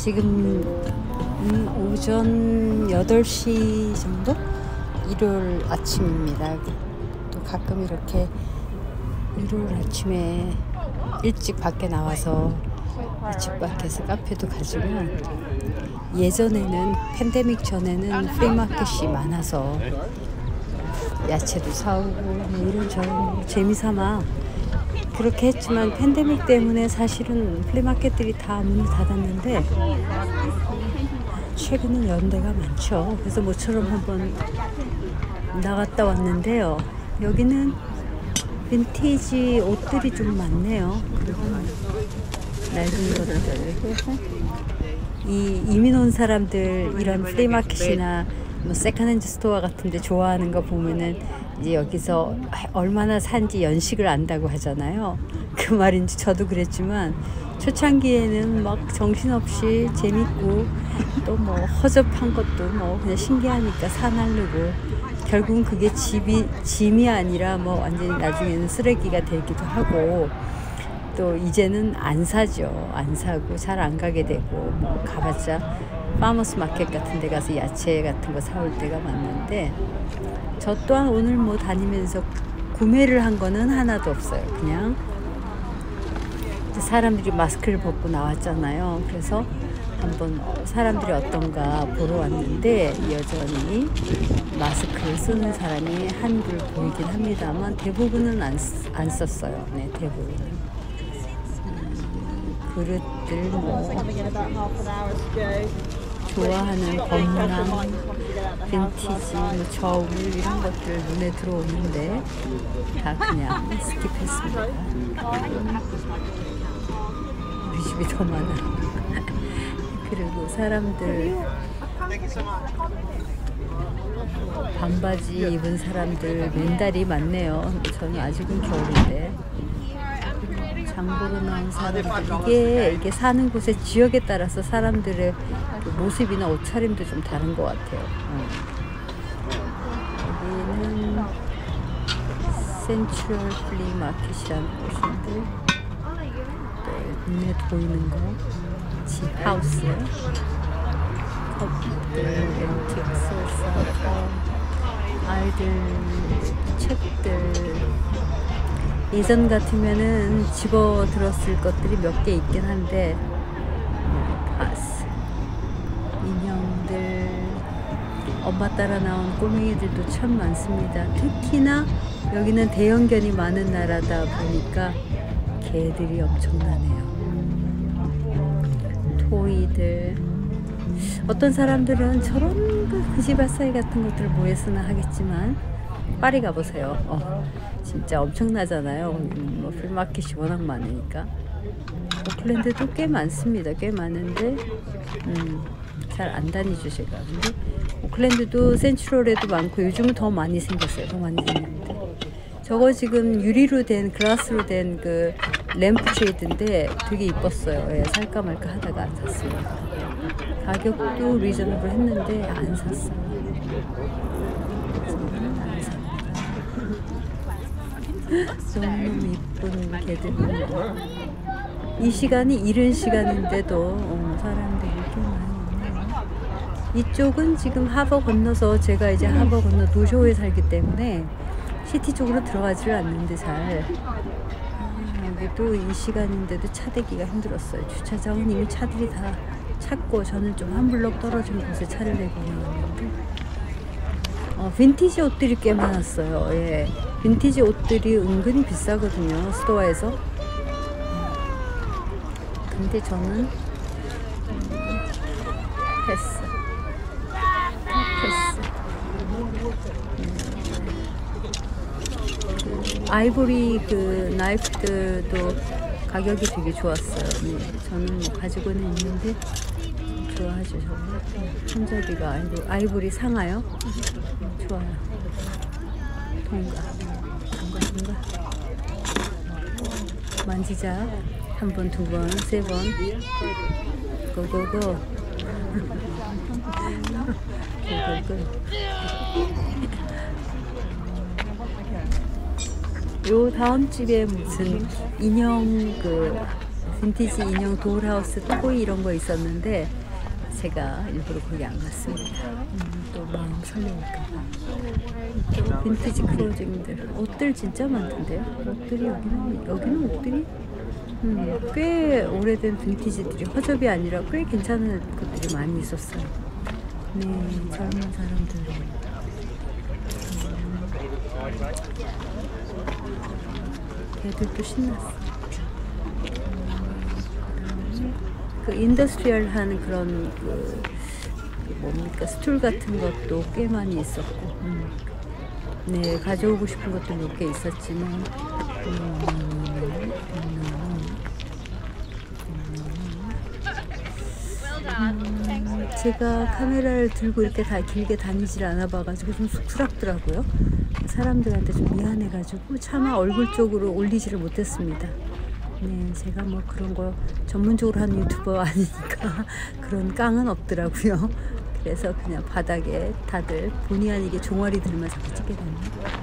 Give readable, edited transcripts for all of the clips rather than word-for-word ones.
지금 오전 8시 정도? 일요일 아침입니다. 또 가끔 이렇게 일요일 아침에 일찍 밖에 나와서 집 밖에서 카페도 가지만, 예전에는 팬데믹 전에는 프리마켓이 많아서 야채도 사오고 뭐 이런저런 재미삼아 그렇게 했지만, 팬데믹 때문에 사실은 플리마켓들이 다 문을 닫았는데 최근은 연대가 많죠. 그래서 모처럼 한번 나갔다 왔는데요. 여기는 빈티지 옷들이 좀 많네요. 그리고 낡은 것들, 이민 온 사람들 이런 플리마켓이나 뭐 세컨핸드 스토어 같은 데 좋아하는 거 보면은 이제 여기서 얼마나 산지 연식을 안다고 하잖아요. 그 말인지 저도 그랬지만, 초창기에는 막 정신없이 재밌고 또 뭐 허접한 것도 뭐 그냥 신기하니까 사나르고, 결국은 그게 짐이 아니라 뭐 완전히 나중에는 쓰레기가 되기도 하고, 또 이제는 안 사죠. 안 사고 잘 안 가게 되고, 뭐 가봤자 파머스 마켓 같은 데 가서 야채 같은 거 사올 때가 많는데, 저 또한 오늘 뭐 다니면서 구매를 한 거는 하나도 없어요. 그냥 사람들이 마스크를 벗고 나왔잖아요. 그래서 한번 사람들이 어떤가 보러 왔는데, 여전히 마스크를 쓰는 사람이 한둘 보이긴 합니다만 대부분은 안 썼어요. 네, 대부분은. 그릇들, 뭐 좋아하는 건담, 빈티지, 뭐 저울 이런 것들 눈에 들어오는데 다 그냥 스킵했습니다. 우리 집이 더 많아. 그리고 사람들, 반바지 입은 사람들 맨달이 많네요. 저는 아직은 겨울인데. 장보러 나온 사람들, 이게 사는 곳의 지역에 따라서 사람들의 모습이나 옷차림도 좀 다른 것 같아요. 여기는 센트럴 플리마켓이라는 곳인데, 눈에 보이는 거, 집하우스, 컵들, 앤틱 소사, 아이들 책들. 예전 같으면은 집어 들었을 것들이 몇 개 있긴 한데, 바스, 인형들, 엄마 따라 나온 꼬맹이들도 참 많습니다. 특히나 여기는 대형견이 많은 나라다 보니까 개들이 엄청나네요. 토이들, 어떤 사람들은 저런 그지바사이 같은 것들을 뭐에 쓰나 하겠지만, 파리 가보세요. 진짜 엄청나잖아요. 뭐 풀마켓이 워낙 많으니까. 오클랜드도 꽤 많습니다. 꽤 많은데 잘 안 다니죠 제가. 근데 오클랜드도 센트럴에도 많고, 요즘은 더 많이 생겼어요. 더 많이 생겼는데, 저거 지금 유리로 된, 글라스로 된 그 램프쉐이드인데 되게 이뻤어요. 예, 살까 말까 하다가 안 샀습니다. 가격도 리저너블 했는데 안 샀어요. 너무 이쁜 개들. 이 시간이 이른 시간인데도 사람들이 꽤 많이 있네요. 이쪽은 지금 하버 건너서, 제가 이제 하버 건너 노쇼에 살기 때문에 시티 쪽으로 들어가지를 않는데 잘, 여기도 이 시간인데도 차 대기가 힘들었어요. 주차장은 이미 차들이 다 찼고, 저는 좀 한 블럭 떨어진 곳에 차를 내고 나왔는데, 빈티지 옷들이 꽤 많았어요. 예. 빈티지 옷들이 은근히 비싸거든요, 스토어에서. 근데 저는 패스. 아이보리 그 나이프들도 가격이 되게 좋았어요. 네, 저는 뭐 가지고는 있는데 좋아하죠. 저거 손잡이가 아이보리 상하요. 좋아요. 통과. 만지작. 한 번, 두 번, 세 번. 고고고. 요 다음 집에 무슨 인형 그 빈티지 인형 돌하우스 토이 이런 거 있었는데 제가 일부러 거기 안 갔습니다. 또 마음 설레니까. 또 빈티지 클로징들 옷들 진짜 많던데요. 옷들이 여기는 옷들이 꽤 오래된 빈티지들이 허접이 아니라 꽤 괜찮은 것들이 많이 있었어요. 네, 젊은 사람들. 애들도 신났어. 그 인더스트리얼한 그런 그 뭡니까 스툴 같은 것도 꽤 많이 있었고, 네 가져오고 싶은 것도 몇 개 있었지만, 제가 카메라를 들고 이렇게 다 길게 다니질 않아 봐가지고 좀 쑥스럽더라고요. 사람들한테 좀 미안해가지고 차마 얼굴 쪽으로 올리지를 못했습니다. 네, 제가 뭐 그런 거 전문적으로 하는 유튜버 아니니까 그런 깡은 없더라고요. 그래서 그냥 바닥에 다들 본의 아니게 종아리들만 자꾸 찍게 되네요.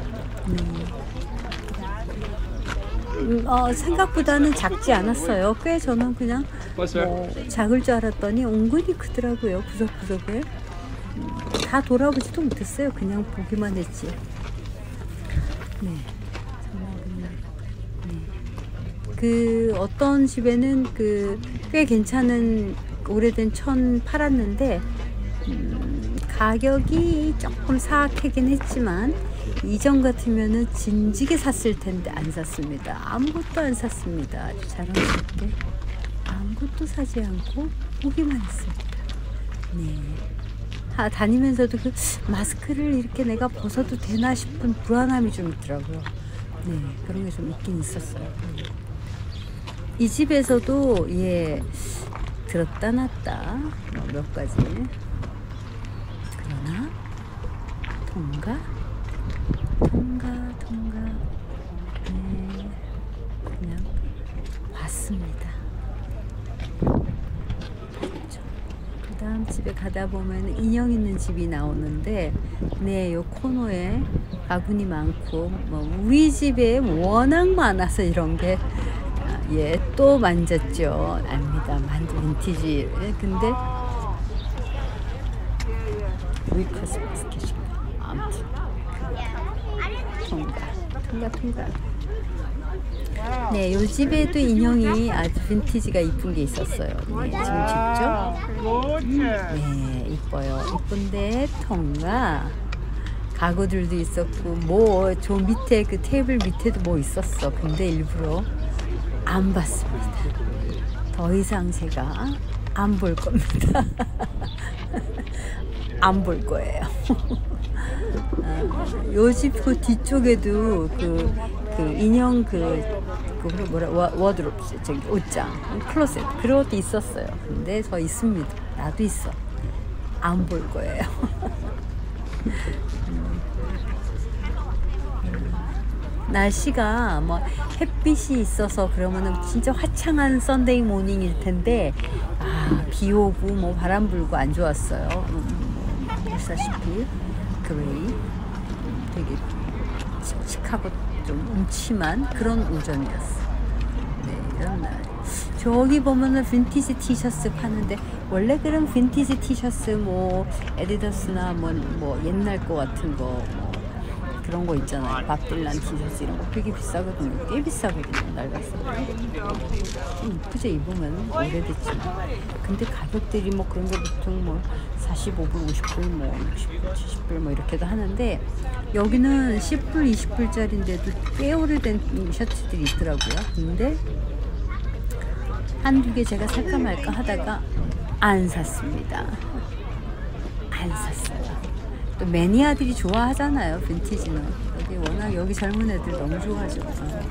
네. 생각보다는 작지 않았어요. 꽤 저는 그냥 뭐 작을 줄 알았더니 은근히 크더라고요. 구석구석에. 다 돌아보지도 못했어요. 그냥 보기만 했지. 네. 그 어떤 집에는 그 꽤 괜찮은 오래된 천 팔았는데 가격이 조금 사악하긴 했지만 이전 같으면은 진지게 샀을 텐데 안 샀습니다. 아무것도 안 샀습니다. 아주 자랑스럽게 아무것도 사지 않고 보기만 했습니다. 네. 다니면서도 그 마스크를 이렇게 내가 벗어도 되나 싶은 불안함이 좀 있더라고요. 네, 그런 게 좀 있긴 있었어요. 이 집에서도 예 들었다 놨다 몇 가지. 그러나 통과 네 그냥 왔습니다. 그렇죠. 그 다음 집에 가다 보면 인형 있는 집이 나오는데 네 요 코너에 바구니 많고 뭐 우리 집에 워낙 많아서 이런 게 예, 또 만졌죠. 압니다. 빈티지. 근데 위크스 바스켓인가. 아무튼 통과. 네, 요 집에도 인형이 아주 빈티지가 이쁜 게 있었어요. 네, 지금 집죠? 네, 이뻐요. 이쁜데 통과. 가구들도 있었고 뭐 저 밑에 그 테이블 밑에도 뭐 있었어. 근데 일부러 안 봤습니다. 더 이상 제가 안 볼 겁니다. 안 볼 거예요. 요 집 그 뒤쪽에도 그 인형 워드롭 저기 옷장 클로셋 그런 것도 있었어요. 근데 저 있습니다. 나도 있어. 안 볼 거예요. 날씨가 뭐 햇빛이 있어서 그러면은 진짜 화창한 썬데이 모닝일 텐데 비 오고 뭐 바람 불고 안 좋았어요. 보시다시피 그레이 되게 칙칙하고 좀 음침한 그런 오전이었어. 네, 이런 날. 저기 보면은 빈티지 티셔츠 파는데 원래 그런 빈티지 티셔츠 뭐 에디다스나 뭐 옛날 거 같은 거 그런 거 있잖아요. 밥 딜란 티셔츠 이런 거 되게 비싸거든요. 꽤 비싸거든요. 낡았어. 이쁘죠 입으면 오래됐지만. 근데 가격들이 뭐 그런 게 보통 뭐 45불, 50불, 뭐 60불, 70불 뭐 이렇게도 하는데 여기는 10불, 20불짜리인데도 꽤 오래된 셔츠들이 있더라고요. 근데 한두 개 제가 살까 말까 하다가 안 샀습니다. 안 샀어요. 또 매니아들이 좋아하잖아요. 빈티지는 여기 워낙 여기 젊은 애들 너무 좋아하죠.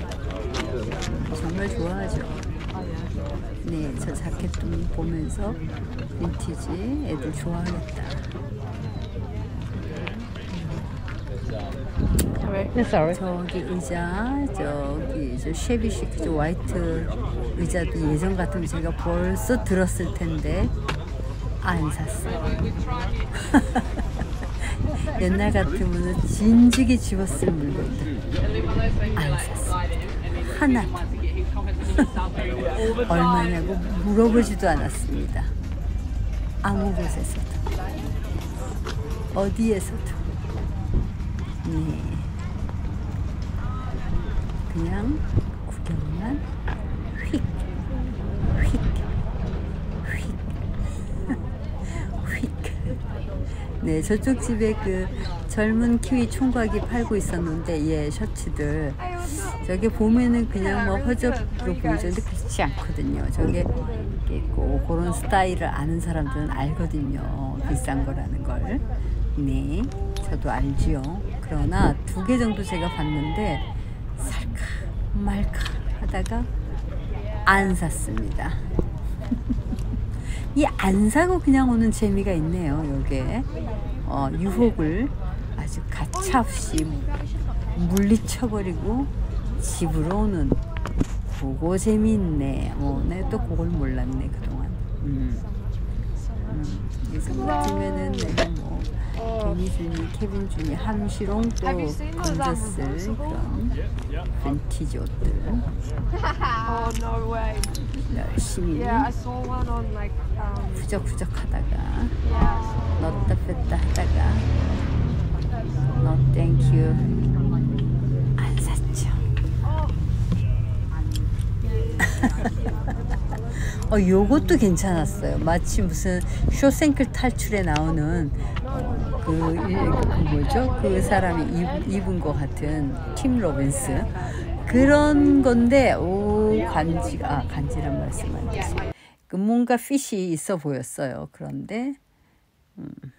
정말 좋아하죠. 네, 저 자켓 좀 보면서 빈티지 애들 좋아하겠다. 저기 의자, 저기 저 쉐비시크 저 화이트 의자도 예전 같으면 제가 벌써 들었을 텐데 안 샀어요. 옛날 같으면 진지게 집었을 물건들 안 샀습니다. 하나도. 얼마냐고 물어보지도 않았습니다. 아무 곳에서도, 어디에서도. 네, 그냥 구경만 휙, 휙, 휙, 휙. 네, 저쪽 집에 그 젊은 키위 총각이 팔고 있었는데, 예, 셔츠들. 저게 보면은 그냥 뭐 허접으로 보이는데 그렇지 않거든요. 저게 있고 그런 스타일을 아는 사람들은 알거든요. 비싼 거라는 걸. 네, 저도 알지요. 그러나 2개 정도 제가 봤는데 살까 말까 하다가 안 샀습니다. 이 안 사고 그냥 오는 재미가 있네요. 요게 유혹을 아주 가차없이 물리쳐버리고 집으로 오는 그거 재미있네. 네, 또 그걸 몰랐네 그동안. 이 정도쯤에는 내가 뭐 데니준이, 케빈준이, 함시롱 또 건졌을 그런 빈티지 옷들 열심히 후적후적 하다가 넣었다 뺐다 하다가 No thank you 안 샀죠. 요것도 괜찮았어요. 마치 무슨 쇼생클 탈출에 나오는 그 뭐죠? 그 사람이 입은 것 같은 팀 로빈스 그런 건데, 간지란 말씀 안 되지. 그 뭔가 핏이 있어 보였어요. 그런데